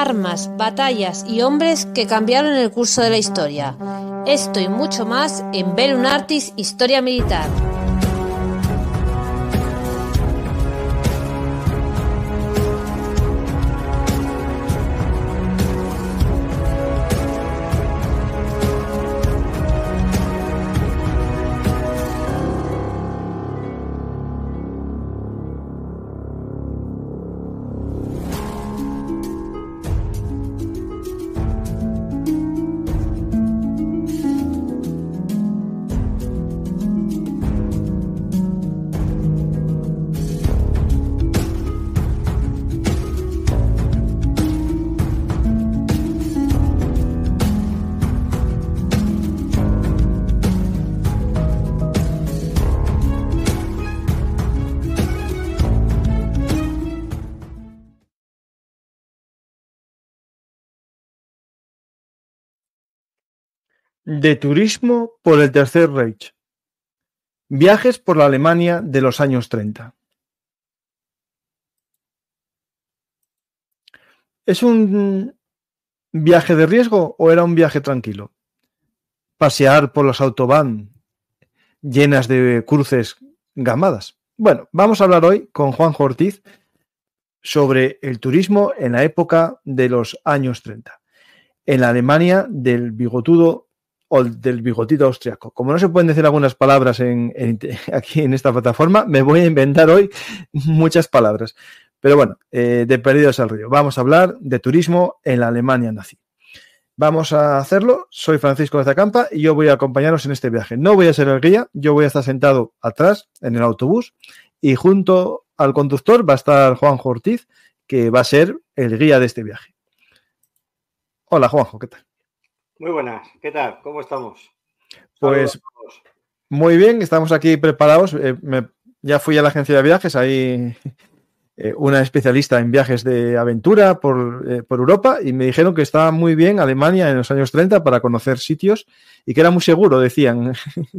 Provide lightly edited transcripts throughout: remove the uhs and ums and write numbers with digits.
armas, batallas y hombres que cambiaron el curso de la historia. Esto y mucho más en Velum Artis Historia Militar. De turismo por el Tercer Reich. Viajes por la Alemania de los años 30. ¿Es un viaje de riesgo o era un viaje tranquilo? Pasear por las autobahn llenas de cruces gamadas. Bueno, vamos a hablar hoy con Juanjo Ortiz sobre el turismo en la época de los años 30, en la Alemania del bigotudo o del bigotito austriaco. Como no se pueden decir algunas palabras aquí en esta plataforma, me voy a inventar hoy muchas palabras. Pero bueno, de perdidos al río. Vamos a hablar de turismo en la Alemania nazi. Vamos a hacerlo. Soy Francisco de Zacampa y yo voy a acompañaros en este viaje. No voy a ser el guía, yo voy a estar sentado atrás en el autobús y junto al conductor va a estar Juanjo Ortiz, que va a ser el guía de este viaje. Hola Juanjo, ¿qué tal? Muy buenas, ¿qué tal? ¿Cómo estamos? Pues muy bien, estamos aquí preparados. Ya fui a la agencia de viajes, ahí una especialista en viajes de aventura por Europa, y me dijeron que estaba muy bien Alemania en los años 30 para conocer sitios y que era muy seguro, decían.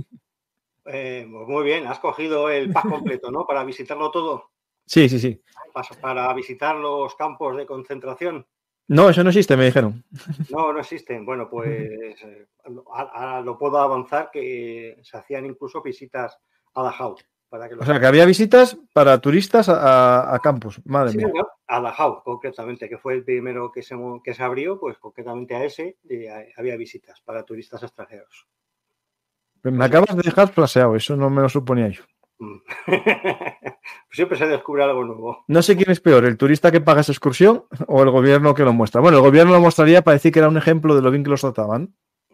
Pues muy bien, has cogido el pack completo, ¿no? Para visitarlo todo. Sí, sí, sí. Para visitar los campos de concentración. No, eso no existe, me dijeron. No, no existen. Bueno, pues ahora lo puedo avanzar, que se hacían incluso visitas a Dachau. O sea, que había visitas para turistas a campos, madre mía. Sí, a Dachau, concretamente, que fue el primero que se abrió, pues concretamente a ese había visitas para turistas extranjeros. Me acabas de dejar flaseado, eso no me lo suponía yo. Siempre se descubre algo nuevo. No sé quién es peor, el turista que paga esa excursión o el gobierno que lo muestra. Bueno, el gobierno lo mostraría para decir que era un ejemplo de lo bien que los trataban.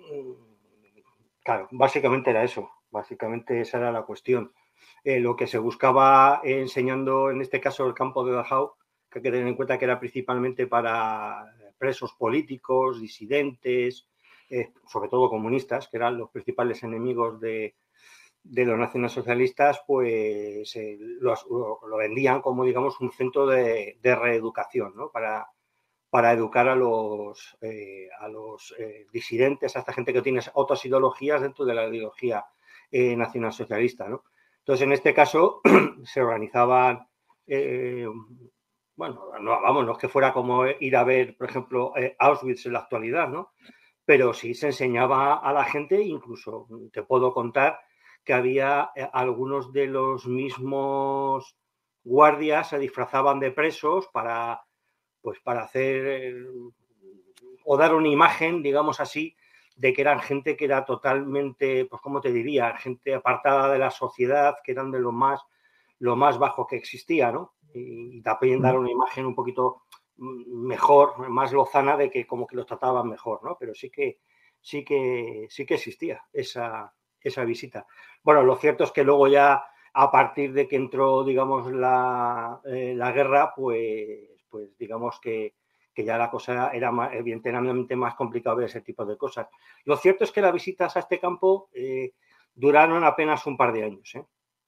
Claro, básicamente era eso. Básicamente esa era la cuestión. Lo que se buscaba enseñando, en este caso, el campo de Dachau, que hay que tener en cuenta que era principalmente para presos políticos, disidentes, sobre todo comunistas, que eran los principales enemigos de los nacionalsocialistas, pues lo vendían como, digamos, un centro de reeducación, ¿no? Para educar a los disidentes, a esta gente que tiene otras ideologías dentro de la ideología nacionalsocialista, ¿no? Entonces, en este caso, se organizaban, no es que fuera como ir a ver, por ejemplo, Auschwitz en la actualidad, ¿no? Pero sí se enseñaba a la gente, incluso te puedo contar que había algunos de los mismos guardias se disfrazaban de presos para hacer o dar una imagen, digamos así, de que eran gente que era totalmente, pues cómo te diría, gente apartada de la sociedad, que eran de lo más bajo que existía, ¿no? Y también dar una imagen un poquito mejor, más lozana, de que como que los trataban mejor, ¿no? Pero sí que existía esa visita. Bueno, lo cierto es que luego ya, a partir de que entró, digamos, la guerra, pues digamos que ya la cosa era evidentemente más complicado ver ese tipo de cosas. Lo cierto es que las visitas a este campo duraron apenas un par de años, sí.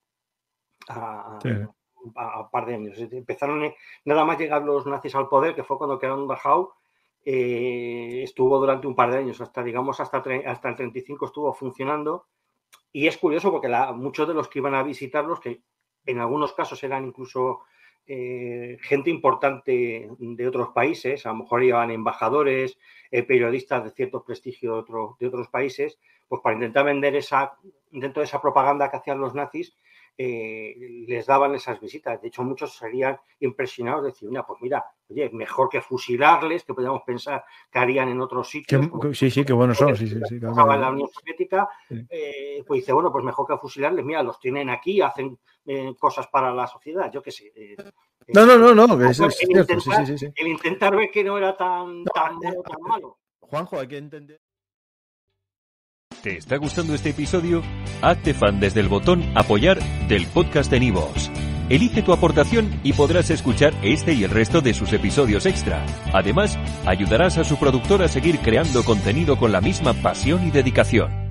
A par de años. Empezaron, nada más llegar los nazis al poder, que fue cuando quedaron Dachau, estuvo durante un par de años, hasta el 35 estuvo funcionando. Y es curioso porque muchos de los que iban a visitarlos, que en algunos casos eran incluso gente importante de otros países, a lo mejor iban embajadores, periodistas de cierto prestigio de otros países, pues para intentar vender dentro de esa propaganda que hacían los nazis, les daban esas visitas. De hecho, muchos serían impresionados de decir, pues mira, oye, mejor que fusilarles, que podríamos pensar que harían en otros sitios. Sí, qué buenos son. Sí, claro. En la Unión Soviética, pues dice, bueno, pues mejor que fusilarles, mira, los tienen aquí, hacen cosas para la sociedad, yo qué sé. No, que eso es cierto. El intentar ver que no era tan malo. Juanjo, hay que entender. ¿Te está gustando este episodio? Hazte fan desde el botón Apoyar del podcast de Nivos. Elige tu aportación y podrás escuchar este y el resto de sus episodios extra. Además, ayudarás a su productor a seguir creando contenido con la misma pasión y dedicación.